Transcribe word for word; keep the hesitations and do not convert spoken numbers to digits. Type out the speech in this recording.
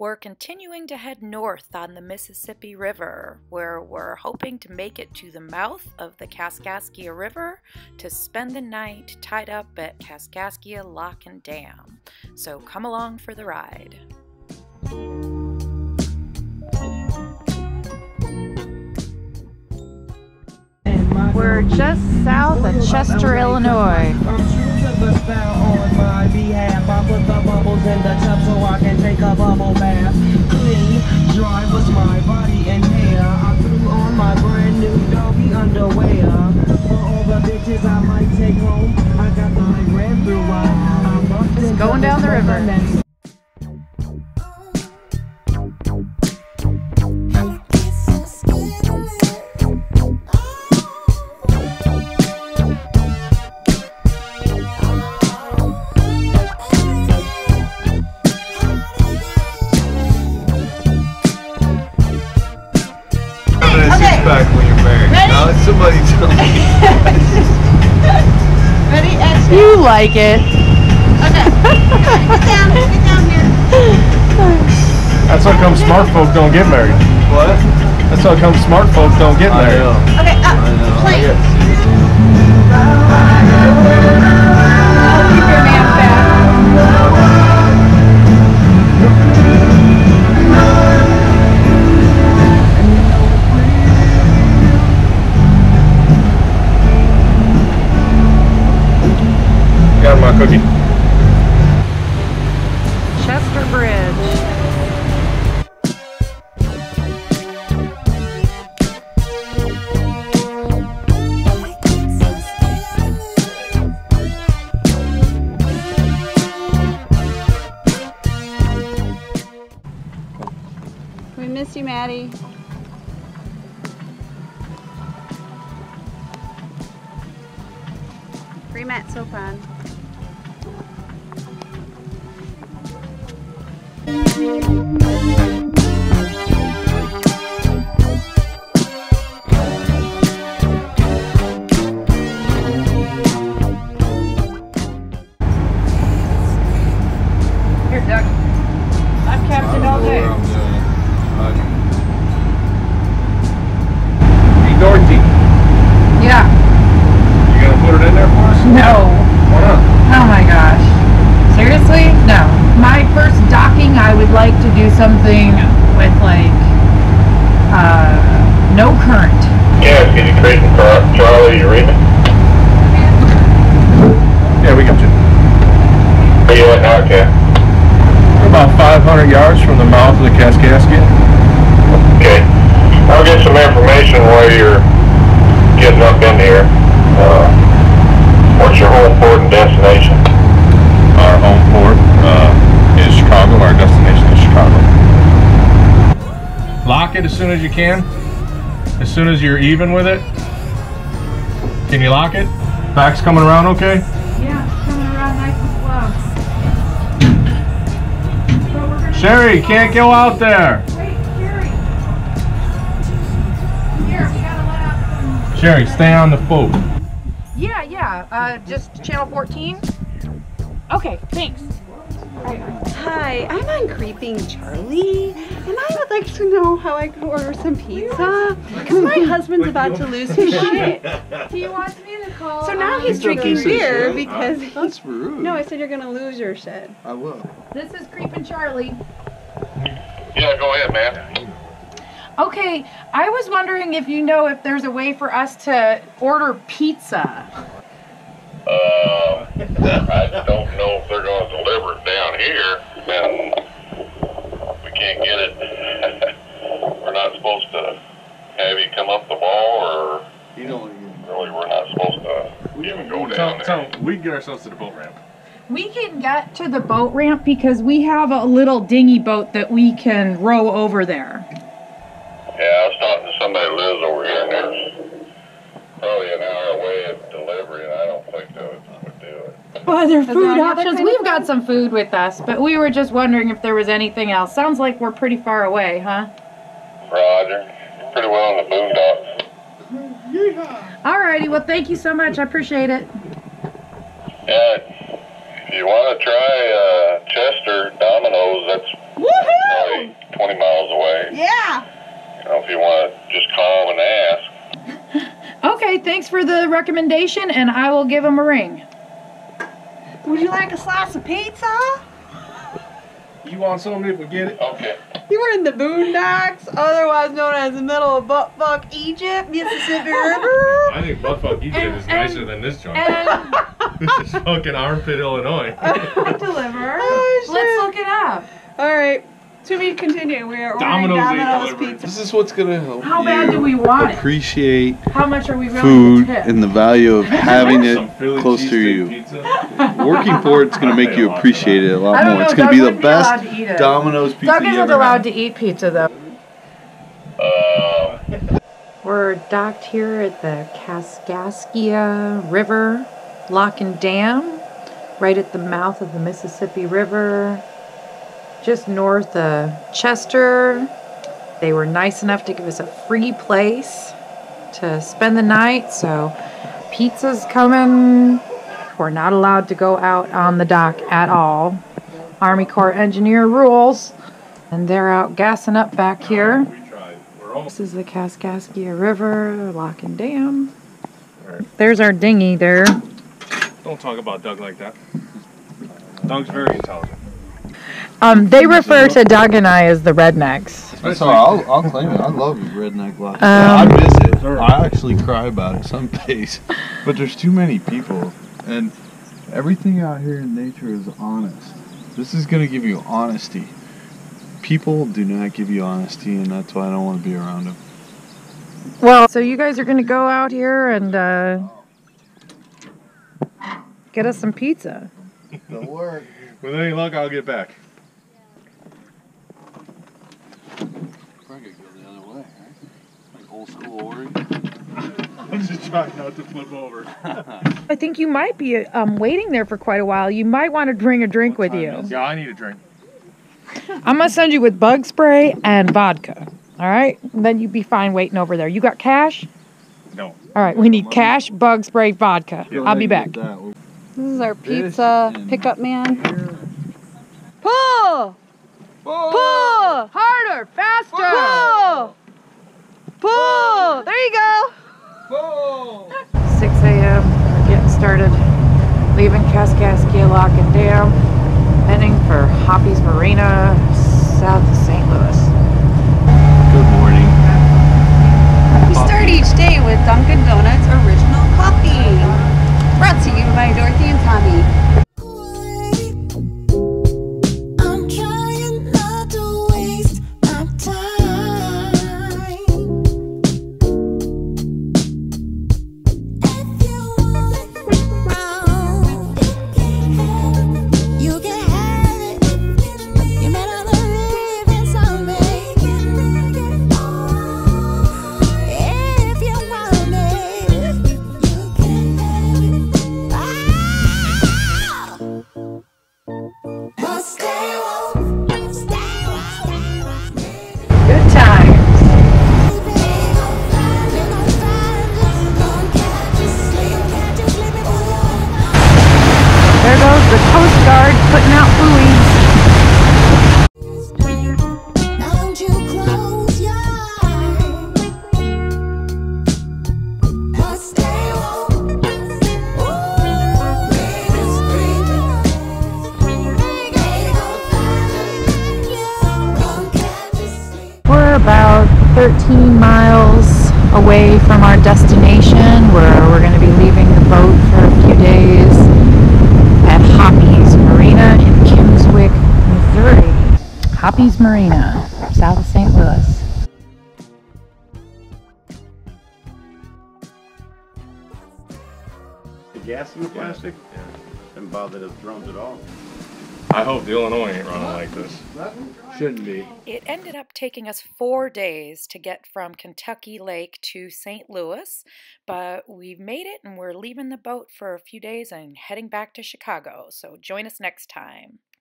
We're continuing to head north on the Mississippi River, where we're hoping to make it to the mouth of the Kaskaskia River to spend the night tied up at Kaskaskia Lock and Dam. So come along for the ride. We're just south of Chester, Illinois. The style on my behalf. I put the bubbles in the tub so I can take a bubble bath. Clean, dry was my body and hair. I threw on my brand new doggy underwear. For all the bitches I might take home, I got my ran through. I bumped Just going down the river. Back when you're married. Ready? Now let somebody tell me. Ready? Exhale. You like it. Okay. Get down. Get down here. That's how come smart folk don't get married. What? That's how come smart folk don't get married. I know. Okay, up. I know. Plane. Keep your man back. Got my cookie. Chester Bridge. We miss you, Maddie. Free Matt soap on. Here, Doug. I'm captain all day. Hey, Dorothy. Yeah. You gonna put it in there for us? No. Why not? Oh my gosh. Seriously? No. My first docking, I would like to do something with like uh, no current. Yeah, can you create Charlie, you read it? Yeah, we got you. Where you at now, Cat? We're about five hundred yards from the mouth of the Kaskaskia. Okay. I'll get some information while you're getting up in here. Uh, what's your home port and destination? Our home port uh, is Chicago. Our destination is Chicago. Lock it as soon as you can. As soon as you're even with it. Can you lock it? Back's coming around okay? Yeah, it's coming around nice and slow. Sherry, can't go out there. Wait, Sherry. Here, we gotta let out some... Sherry, stay on the boat. Yeah, yeah, uh, just channel fourteen? Okay, thanks. Hi, I'm on Creeping Charlie, and I would like to know how I can order some pizza. Because my husband's about to lose his shit. He wants me to call... So now um, he's drinking beer because... That's rude. No, I said you're going to lose your shit. I will. This is Creeping Charlie. Yeah, go ahead, man. Okay, I was wondering if you know if there's a way for us to order pizza. Uh, I don't know if they're going to deliver it down here, and we can't get it. We're not supposed to have you come up the wall, or You don't want to get really we're not supposed to even go down Tell, there. tell, we can get ourselves to the boat ramp. We can get to the boat ramp because we have a little dinghy boat that we can row over there. Yeah, I was talking to somebody who lives over here, and there's probably an hour away of delivery, and I don't think that would do it. Other food any other options. kind We've of got food? some food with us, but we were just wondering if there was anything else. Sounds like we're pretty far away, huh? Roger. You're pretty well in the boondocks. Alrighty, well thank you so much. I appreciate it. Yeah, if you want to try uh, Chester Domino's, that's Woohoo! probably twenty miles away. Yeah. You know, if you want to just call and ask. Okay, thanks for the recommendation, and I will give him a ring. Would you like a slice of pizza? You want something if we get it? Okay. You were in the boondocks, otherwise known as the middle of buttfuck Egypt, Mississippi River. I think buttfuck Egypt And- is and- nicer than this joint. And This is fucking armpit, Illinois. deliver. Oh, shit. Let's look it up. All right, to be continued. We are ordering Domino's ain't Domino's delivered. pizza. This is what's gonna help How you bad do we want it? appreciate How much are we willing food to tip? and the value of having Some it Philly close to cheesesteak you. Pizza. Working for it's gonna make you appreciate it a I lot don't more. know, It's gonna Doug be the wouldn't be allowed best to eat it. Domino's pizza Doug you isn't ever allowed had. to eat pizza though. Uh, We're docked here at the Kaskaskia River Lock and Dam, right at the mouth of the Mississippi River, just north of Chester. They were nice enough to give us a free place to spend the night, so pizza's coming. We're not allowed to go out on the dock at all. Army Corps engineer rules, and they're out gassing up back here. We tried. We're almost. This is the Kaskaskia River, Lock and Dam. There's our dinghy there. Don't talk about Doug like that. Doug's very intelligent. Um, they refer to Doug and I as the rednecks. That's all right. I'll, I'll claim it. I love redneck life. Um, I miss it. I actually cry about it some days. But there's too many people, and everything out here in nature is honest. This is gonna give you honesty. People do not give you honesty, and that's why I don't want to be around them. Well, so you guys are going to go out here and uh, get us some pizza. It'll work. With any luck, I'll get back. Probably could go the other way, right? Like old school Ori. I'm just trying not to flip over. I think you might be um, waiting there for quite a while. You might want to bring a drink with you. Yeah, I need a drink. I'm going to send you with bug spray and vodka. All right? And then you'd be fine waiting over there. You got cash? No. All right, we need cash, bug spray, vodka. Go I'll be ahead back. and get that. This is our This pizza and pickup man. here. Pull! Pull! Harder, faster. Pull! Pull! There you go. six a m We're getting started. Leaving Kaskaskia Lock and Dam. Heading for Hoppy's Marina, south of Saint Louis. Good morning. We start each day with Dunkin' Donuts original coffee. Brought to you by Dorothy and Tommy. I'm trying not to waste my time. If you want it, you can have it. You may not believe in something. If you want it, you can have it. But stay woke, stay woke. Good times. There goes the Coast Guard putting out buoys. Now don't you close your eyes, but stay woke. Ooh, it's free. They gon' find you, gon' catch you sleep. We're about thirteen miles away from our destination, where we're going to be leaving the boat for a few days at Hoppy's Marina in Kimmswick, Missouri. Hoppy's Marina, south of Saint Louis. The gas in the plastic? Didn't bother the drums at all. I hope the Illinois ain't running like this. Shouldn't be. It ended up taking us four days to get from Kentucky Lake to Saint Louis, but we've made it and we're leaving the boat for a few days and heading back to Chicago. So join us next time.